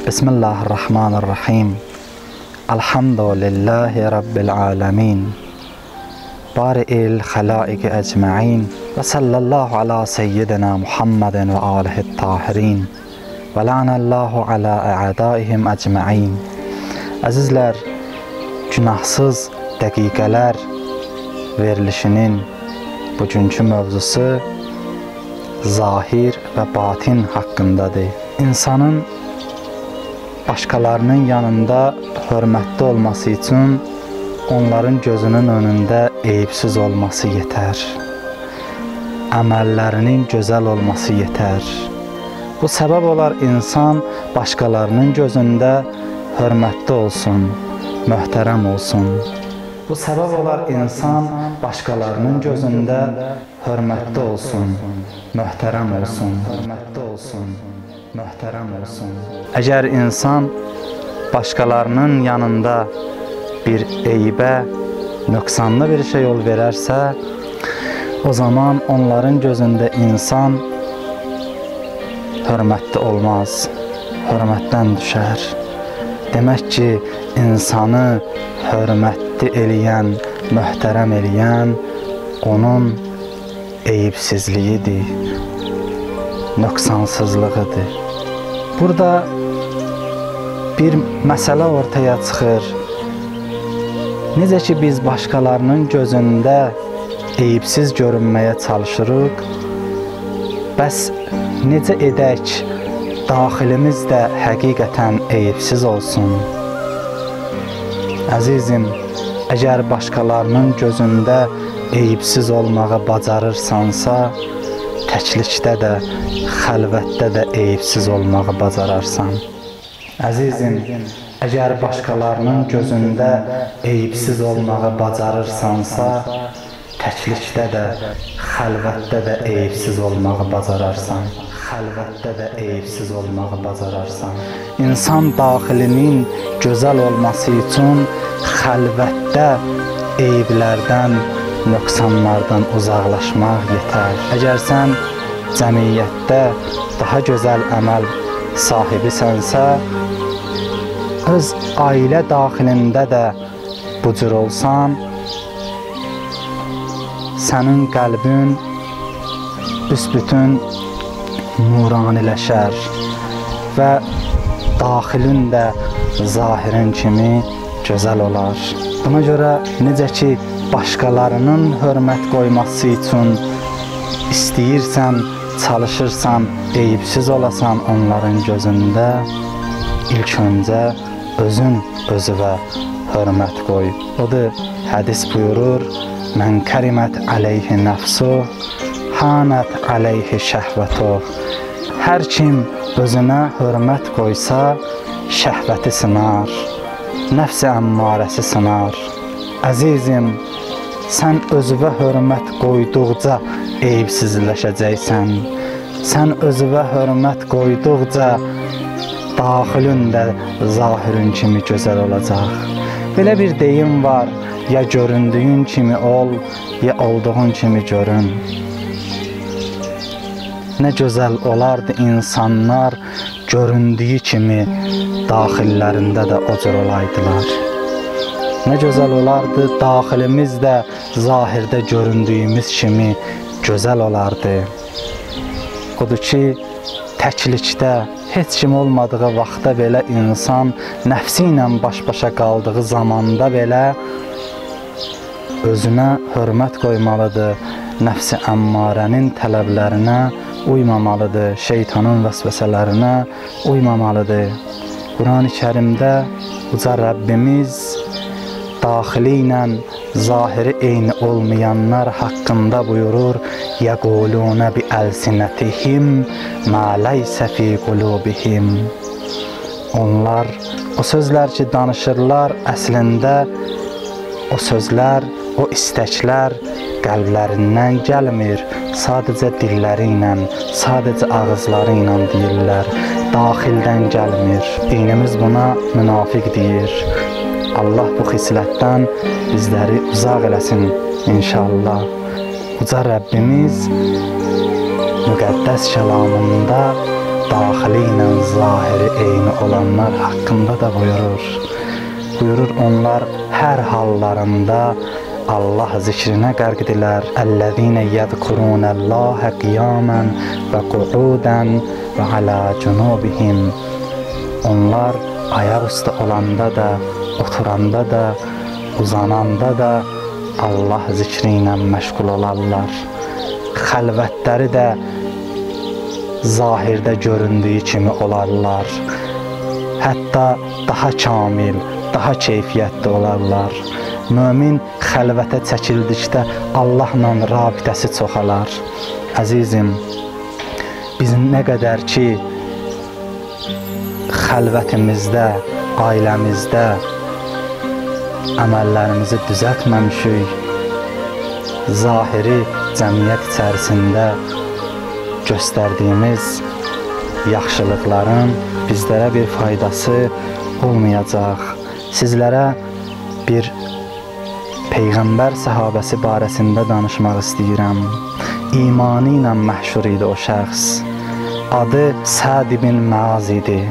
Bismillahirrahmanirrahim. Elhamdülillahi Rabbil alemin. Bari'il halaiki ecma'in. Ve sallallahu ala seyyidina Muhammedin ve alihi tahirin. Ve la'nallahu ala a'daihim ecma'in. Azizler, günahsız dəqiqələr verilişinin bugünkü mövzusu zahir və batin haqqındadır. İnsanın başqalarının yanında hörmətli olması üçün onların gözünün önündə eyibsiz olması yetər. Əməllərinin gözəl olması yetər. Bu səbəb olar insan başqalarının gözündə hörmətli olsun, möhtərəm olsun. Bu səbəb olar insan başqalarının gözündə hörmətli olsun, möhtərəm olsun, hörmətli olsun, möhtərəm olsun. Əgər insan başqalarının yanında bir eybə, nöqsanlı bir şey yol verərsə, o zaman onların gözündə insan hörmətli olmaz, hörmətdən düşər. Demək ki, insanı hörmətli eləyən, möhtərəm eləyən onun eyibsizliyidir, nöqsansızlığıdır. Burada bir məsələ ortaya çıxır. Necə ki, biz başqalarının gözündə eyibsiz görünməyə çalışırıq, bəs necə edək daxilimiz də həqiqətən eyibsiz olsun? Əzizim, əgər başqalarının gözündə eyibsiz olmağı bacarırsansa, təklikdə də, xəlvətdə də eyibsiz olmağı bacararsan. Əzizim, əgər başqalarının gözündə eyibsiz olmağı bacarırsansa, təklikdə də, xəlvətdə də eyibsiz olmağı bacararsan. Xəlvətdə də eyibsiz olmağı bacararsan. İnsan daxilinin gözəl olması üçün xəlvətdə eyiblərdən, nöqsanlardan uzaqlaşmaq yetər. Əgər sən cəmiyyətdə daha gözəl əməl sahibisənsə, öz ailə daxilində də bu cür olsan, sənin qəlbin büsbütün nuraniləşər və daxilin də zahirin kimi gözəl olar. Buna görə necə ki, başqalarının hörmət qoyması üçün istəyirsən, çalışırsan, eyibsiz olasan onların gözündə, ilk öncə özün özüvə hörmət qoy. Odur, hədis buyurur, mən kərimət əleyhi nəfsuh, hanət əleyhi şəhvətuh. Hər kim özünə hörmət qoysa, şəhvəti sınar, nəfs-i əmmarəsi sınar. Əzizim, sən özüvə hörmət qoyduqca eyibsizləşəcəksən. Sən özüvə hörmət qoyduqca daxilin də zahirin kimi gözəl olacaq. Belə bir deyim var, ya göründüyün kimi ol, ya olduğun kimi görün. Nə gözəl olardı insanlar göründüyü kimi daxillərində də o cür olaydılar. Nə gözəl olardı daxilimiz də zahirdə göründüyümüz kimi gözəl olardı. Odur ki, təklikdə heç kim olmadığı vaxtda belə insan nəfsi ilə baş-başa qaldığı zamanda belə özünə hörmət qoymalıdır, nəfs-i əmmarənin tələblərinə uymamalıdır, şeytanın vəsvəsələrinə uymamalıdır. Quran-ı Kərimdə uca Rəbbimiz daxili ilə zahiri eyni olmayanlar haqqında buyurur, yəqulunə bi əlsinətihim mə leysə fi qulubihim. Onlar o sözlər ki danışırlar, əslində o sözlər, o istəklər qəlblərindən gəlmir, sadəcə dilləri ilə, sadəcə ağızları ilə deyirlər, daxildən gəlmir. Dinimiz buna münafiq deyir. Allah bu xislətdən bizləri uzaq eləsin inşallah. Uca Rəbbimiz müqəddəs kəlamında daxili ilə zahiri eyni olanlar haqqında da buyurur. Buyurur, onlar hər hallarında Allah zikrinə qərqdilər. Əllezine yezkurunəllaha qiyaman və qu'udan və alə cunubihim. Onlar ayaq üstə olanda da, oturanda da, uzananda da Allah zikri ilə məşğul olarlar. Xəlvətləri də zahirdə göründüyü kimi olarlar. Hətta daha kamil, daha keyfiyyətli olarlar. Mömin xəlvətə çəkildikdə Allahla rabitəsi çoxalar. Əzizim, biz nə qədər ki xəlvətimizdə, ailəmizdə əməllərimizi düzəltməmişik, zahiri cəmiyyət içərisində göstərdiyimiz yaxşılıqların bizlərə bir faydası olmayacaq. Sizlərə bir Peyğəmbər səhabəsi barəsində danışmaq istəyirəm. İmanı ilə məhşur idi o şəxs. Adı Səd ibn Məaz idi.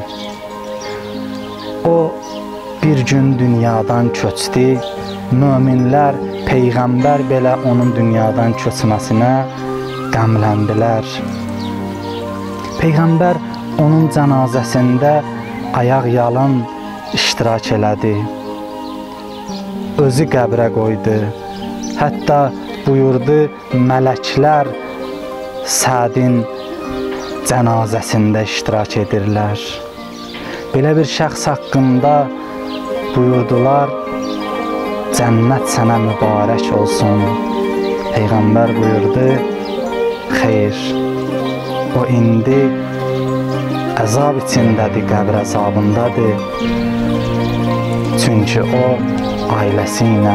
O bir gün dünyadan köçdü. Möminlər Peyğəmbər belə onun dünyadan köçməsinə qəmləndilər. Peyğəmbər onun cənazəsində ayaq yalın iştirak elədi. Özü qəbrə qoydu. Hətta buyurdu, mələklər Sədin cənazəsində iştirak edirlər. Belə bir şəxs haqqında buyurdular, cənnət sənə mübarək olsun. Peyğəmbər buyurdu, xeyr, o indi əzab içindədir, qəbr əzabındadır. Çünki o ailəsi ilə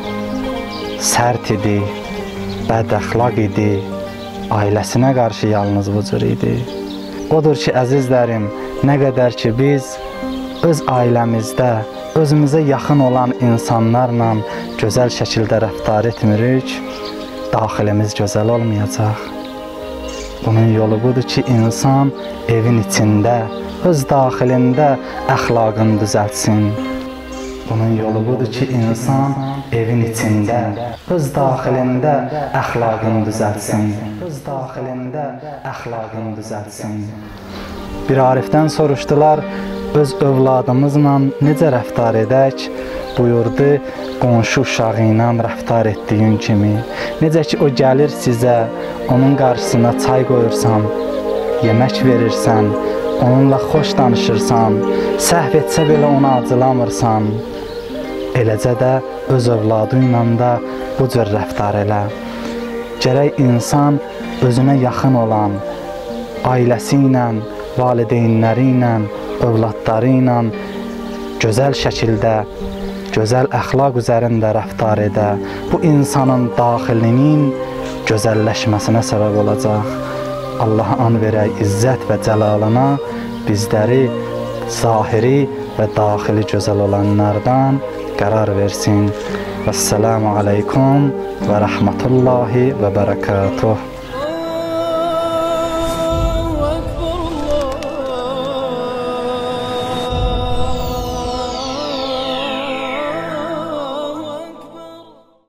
sərt idi, bədəxlaq idi, ailəsinə qarşı yalnız bu cür idi. Odur ki, əzizlərim, nə qədər ki biz öz ailəmizdə, özümüzə yaxın olan insanlarla gözəl şəkildə rəftar etmirik, daxilimiz gözəl olmayacaq. Bunun yolu budur ki, insan evin içində, öz daxilində əxlaqını düzəltsin. Bunun yolu budur ki, insan evin içində, öz daxilində əxlaqını düzəltsin. Öz daxilində əxlaqını düzəltsin. Bir arifdən soruşdular, öz övladımızla necə rəftar edək? Buyurdu, qonşu uşağı ilə rəftar etdiyin kimi. Necə ki, o gəlir sizə, onun qarşısına çay qoyursan, yemək verirsən, onunla xoş danışırsan, səhv etsə belə ona acılamırsan. Eləcə də öz övladı ilə də bu cür rəftar elə. Gərək insan özünə yaxın olan, ailəsi ilə, valideynləri ilə, övladları ilə gözəl şəkildə, gözəl əxlaq üzərində rəftar edə. Bu insanın daxilinin gözəlləşməsinə səbəb olacaq. Allaha an verək izzət və cəlalına bizləri zahiri və daxili gözəl olanlardan qərar versin. Vəssalamu aleykum və rəhmətullahi və bərəkatuh.